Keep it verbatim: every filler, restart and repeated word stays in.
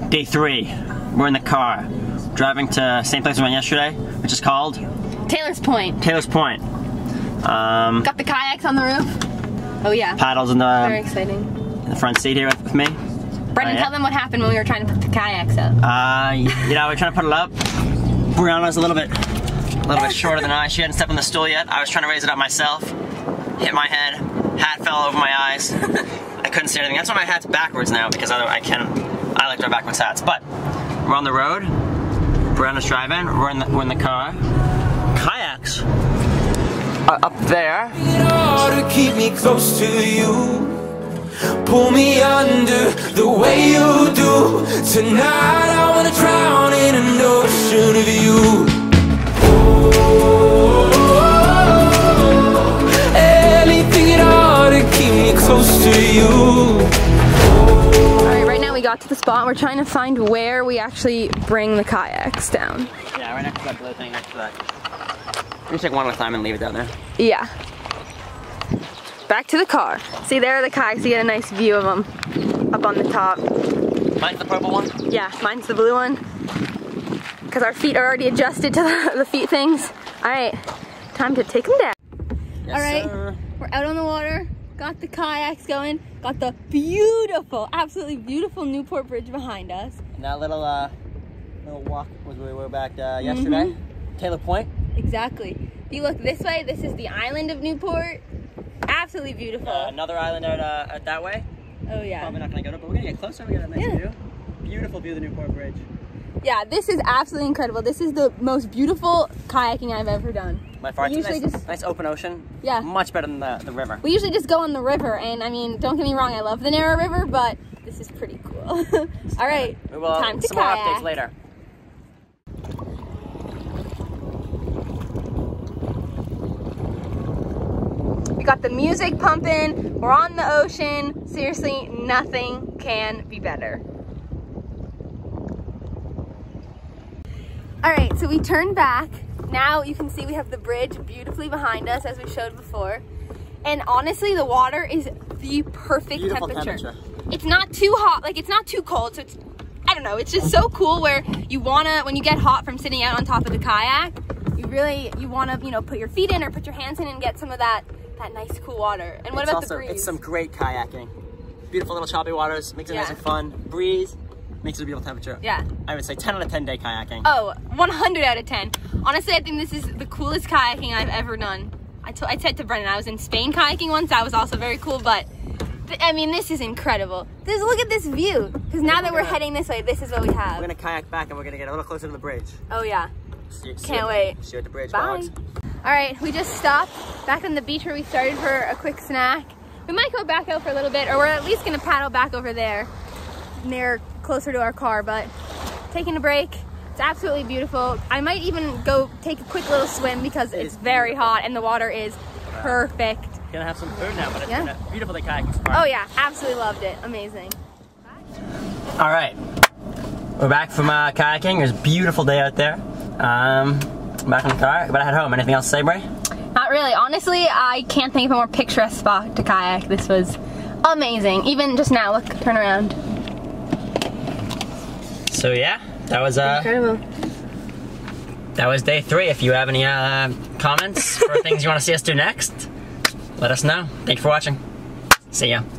Day three. We're in the car, driving to same place we went yesterday, which is called Taylor's Point. Taylor's Point. Um, Got the kayaks on the roof. Oh yeah. Paddles in the very exciting. In the front seat here with, with me. Brendan, uh, yeah. tell them what happened when we were trying to put the kayaks up. Uh, you know, we were trying to put it up. Brianna's a little bit, a little bit shorter than I. She hadn't stepped on the stool yet. I was trying to raise it up myself. Hit my head. Hat fell over my eyes. I couldn't see anything. That's why my hat's backwards now, because I, I can. I like to wear backwards hats. But we're on the road. Brianna's driving. We're in the, we're in the car. Kayaks are up there. To keep me close to you, pull me under the way you do. Tonight I wanna drown in an ocean of you. Oh, anything at all to keep me close to you. Alright, right now we got to the spot. We're trying to find where we actually bring the kayaks down. Yeah, right next to that blue thing, next to that. Let me take one at a time and leave it down there. Yeah. Back to the car. See, there are the kayaks. You get a nice view of them up on the top. Mine's the purple one? Yeah, mine's the blue one. Because our feet are already adjusted to the, the feet things. Alright, time to take them down. Yes, Alright, sir. We're out on the water. Got the kayaks going. Got the beautiful, absolutely beautiful Newport Bridge behind us. And that little, uh, little walk was where we were back uh, yesterday. Mm-hmm. Taylor Point. Exactly. If you look this way, this is the island of Newport. Absolutely beautiful. Uh, another island out, uh, out that way. Oh yeah. Probably not gonna go to, but we're gonna get closer. We got a nice yeah. view. Beautiful view of the Newport Bridge. Yeah, this is absolutely incredible. This is the most beautiful kayaking I've ever done. My far, it's usually nice, just, nice open ocean. Yeah. Much better than the, the river. We usually just go on the river, and I mean, don't get me wrong, I love the narrow river, but this is pretty cool. All right, we will, time to some kayak. more updates later. We got the music pumping, we're on the ocean. Seriously, nothing can be better. All right, so we turned back. Now you can see we have the bridge beautifully behind us, as we showed before. And honestly, the water is the perfect Beautiful temperature. temperature. It's not too hot, like it's not too cold, so it's, I don't know, it's just so cool where you wanna, when you get hot from sitting out on top of the kayak, you really, you wanna, you know, put your feet in or put your hands in and get some of that, that nice cool water. And what it's about also, the breeze? It's some great kayaking. Beautiful little choppy waters, makes it Yeah. nice and fun. Breeze, makes it a beautiful temperature. Yeah. I would say ten out of ten day kayaking. Oh, one hundred out of ten. Honestly, I think this is the coolest kayaking I've ever done. I, t I said to Brendan, I was in Spain kayaking once, that was also very cool, but th I mean, this is incredible. This, look at this view, because now that we're gonna, heading this way, this is what we have. We're gonna kayak back and we're gonna get a little closer to the bridge. Oh yeah. See, see Can't you, wait. See you at the bridge, Bye. dogs. All right, we just stopped back on the beach where we started for a quick snack. We might go back out for a little bit, or we're at least gonna paddle back over there, near, closer to our car, but taking a break. It's absolutely beautiful. I might even go take a quick little swim because It it's is very beautiful. hot and the water is perfect. Gonna have some food now, but it's Yeah. been a beautiful day kayaking so far. Oh yeah, absolutely loved it. Amazing. All right, we're back from uh, kayaking. It was a beautiful day out there. Um, back in the car, but I head home. Anything else to say, Bray? Not really. Honestly, I can't think of a more picturesque spot to kayak. This was amazing. Even just now, look, turn around. So yeah, that was uh, Incredible. that was day three. If you have any uh, comments for things you want to see us do next, let us know. Thank you for watching. See ya.